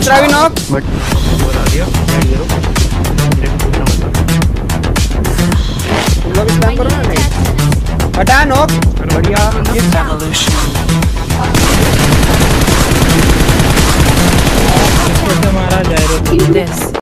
दूसरा भी knock. But बता दिया तुम लोग स्पैम करो ना। नहीं हटा नॉक। बढ़िया मारा जाए।